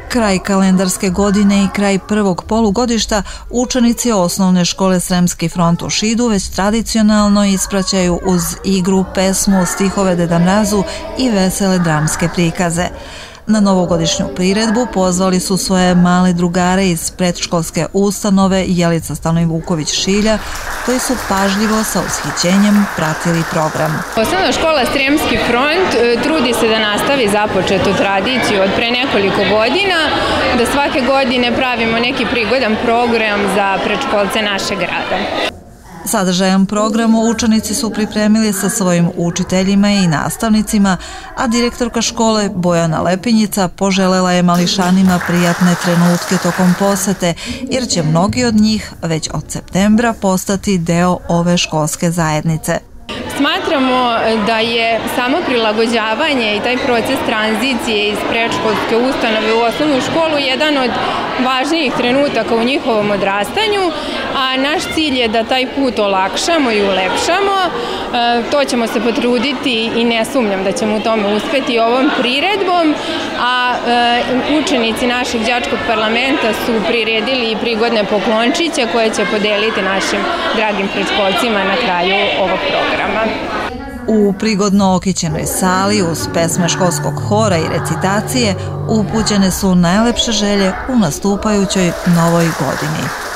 Kraj kalendarske godine i kraj prvog polugodišta učenici osnovne škole Sremski front u Šidu već tradicionalno ispraćaju uz igru, pesmu, stihove Deda Mrazu i vesele dramske prikaze. Na novogodišnju priredbu pozvali su svoje male drugare iz predškolske ustanove Jelica Stanojevuković-Šilja, koji su pažljivo sa ushićenjem pratili program. Osnovna škola Sremski front trudi se da nastavi započetu tradiciju od pre nekoliko godina, da svake godine pravimo neki prigodan program za predškolce našeg grada. Sadržajan program učenici su pripremili sa svojim učiteljima i nastavnicima, a direktorka škole Bojana Lepinjica poželela je mališanima prijatne trenutke tokom posete, jer će mnogi od njih već od septembra postati deo ove školske zajednice. Smatramo da je samo prilagođavanje i taj proces tranzicije iz predškolske ustanove u osnovnu školu jedan od važnijih trenutaka u njihovom odrastanju, a naš cilj je da taj put olakšamo i ulepšamo. To ćemo se potruditi i ne sumnjam da ćemo u tome uspeti ovom priredbom, a učenici našeg đačkog parlamenta su priredili i prigodne poklončiće koje će podeliti našim dragim predškolcima na kraju ovog programa. U prigodno okićenoj sali uz pesme školskog hora i recitacije upućene su najlepše želje u nastupajućoj novoj godini.